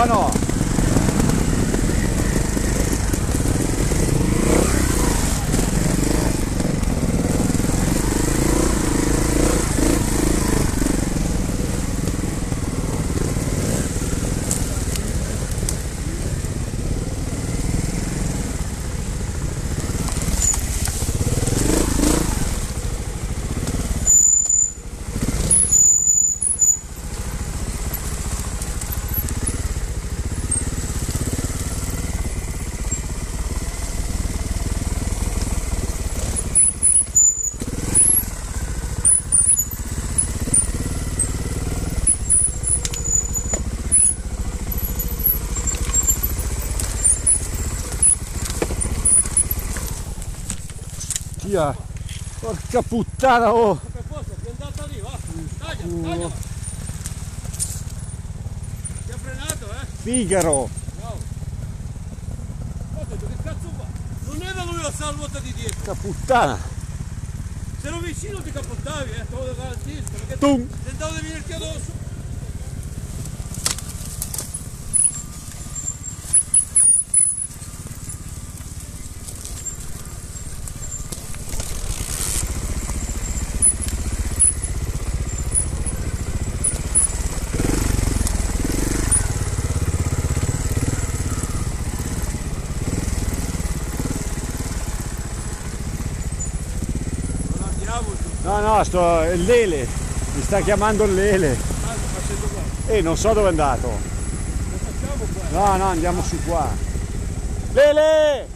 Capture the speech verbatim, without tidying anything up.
qua no. Via. Porca puttana, oh! Per forza, è andata lì, va! Taglialo, taglialo! Ti ha frenato, eh? Figaro! No! Guarda, che cazzo fa? Non era lui la salvata di dietro! Porca puttana! Se ero vicino ti capottavi, eh! Te lo garantisco, perché Tum. tentavo di venirti addosso! No, no, sto, è l'Ele, mi sta chiamando l'Ele. Ah, sto facendo qua. E non so dove è andato. Lo facciamo qua. No, no, andiamo su qua. L'Ele!